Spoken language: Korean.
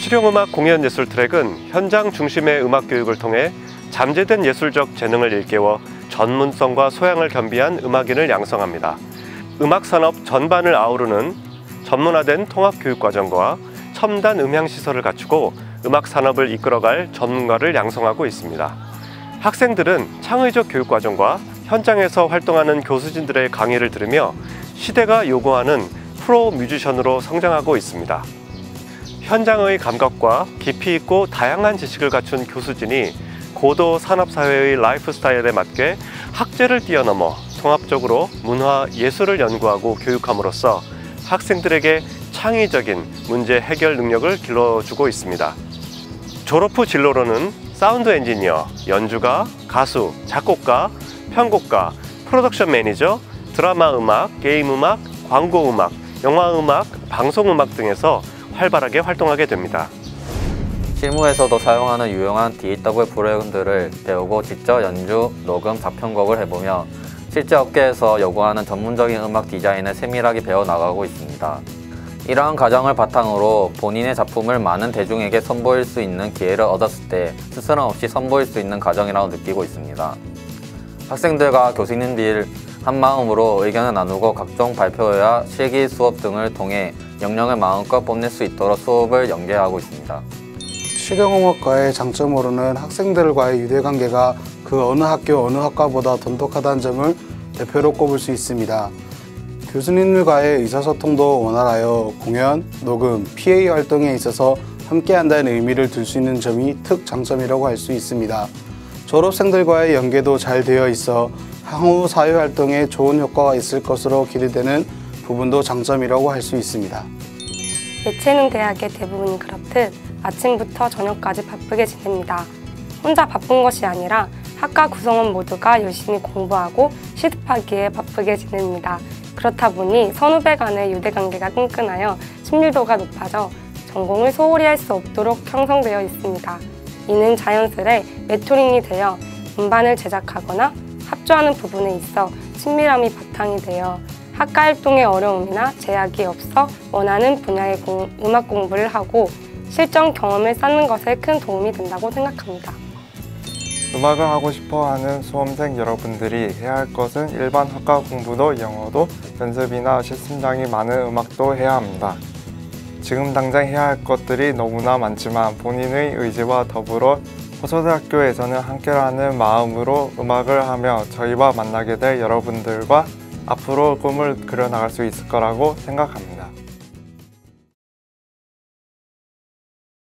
실용음악 공연예술 트랙은 현장 중심의 음악 교육을 통해 잠재된 예술적 재능을 일깨워 전문성과 소양을 겸비한 음악인을 양성합니다. 음악 산업 전반을 아우르는 전문화된 통합교육과정과 첨단 음향시설을 갖추고 음악 산업을 이끌어갈 전문가를 양성하고 있습니다. 학생들은 창의적 교육과정과 현장에서 활동하는 교수진들의 강의를 들으며 시대가 요구하는 프로 뮤지션으로 성장하고 있습니다. 현장의 감각과 깊이 있고 다양한 지식을 갖춘 교수진이 고도 산업사회의 라이프 스타일에 맞게 학제를 뛰어넘어 통합적으로 문화, 예술을 연구하고 교육함으로써 학생들에게 창의적인 문제 해결 능력을 길러주고 있습니다. 졸업 후 진로로는 사운드 엔지니어, 연주가, 가수, 작곡가, 편곡가, 프로덕션 매니저, 드라마 음악, 게임 음악, 광고 음악, 영화 음악, 방송 음악 등에서 활발하게 활동하게 됩니다. 실무에서도 사용하는 유용한 DAW 프로그램들을 배우고 직접 연주, 녹음, 작편곡을 해보며 실제 업계에서 요구하는 전문적인 음악 디자인을 세밀하게 배워나가고 있습니다. 이러한 과정을 바탕으로 본인의 작품을 많은 대중에게 선보일 수 있는 기회를 얻었을 때 스스럼 없이 선보일 수 있는 과정이라고 느끼고 있습니다. 학생들과 교수님들 한마음으로 의견을 나누고 각종 발표회와 실기 수업 등을 통해 역량을 마음껏 뽐낼 수 있도록 수업을 연계하고 있습니다. 실용음악과의 장점으로는 학생들과의 유대관계가 그 어느 학교 어느 학과보다 돈독하다는 점을 대표로 꼽을 수 있습니다. 교수님들과의 의사소통도 원활하여 공연, 녹음, PA 활동에 있어서 함께한다는 의미를 둘 수 있는 점이 특장점이라고 할 수 있습니다. 졸업생들과의 연계도 잘 되어 있어 향후 사회활동에 좋은 효과가 있을 것으로 기대되는 부분도 장점이라고 할 수 있습니다. 예체능 대학의 대부분이 그렇듯 아침부터 저녁까지 바쁘게 지냅니다. 혼자 바쁜 것이 아니라 학과 구성원 모두가 열심히 공부하고 시습하기에 바쁘게 지냅니다. 그렇다 보니 선후배 간의 유대관계가 끈끈하여 친밀도가 높아져 전공을 소홀히 할 수 없도록 형성되어 있습니다. 이는 자연스레 메토링이 되어 음반을 제작하거나 합주하는 부분에 있어 친밀함이 바탕이 되어 학과 활동에 어려움이나 제약이 없어 원하는 분야의 음악 공부를 하고 실전 경험을 쌓는 것에 큰 도움이 된다고 생각합니다. 음악을 하고 싶어하는 수험생 여러분들이 해야 할 것은 일반 학과 공부도 영어도 연습이나 실습량이 많은 음악도 해야 합니다. 지금 당장 해야 할 것들이 너무나 많지만 본인의 의지와 더불어 호서대학교에서는 함께라는 마음으로 음악을 하며 저희와 만나게 될 여러분들과 앞으로 꿈을 그려나갈 수 있을 거라고 생각합니다.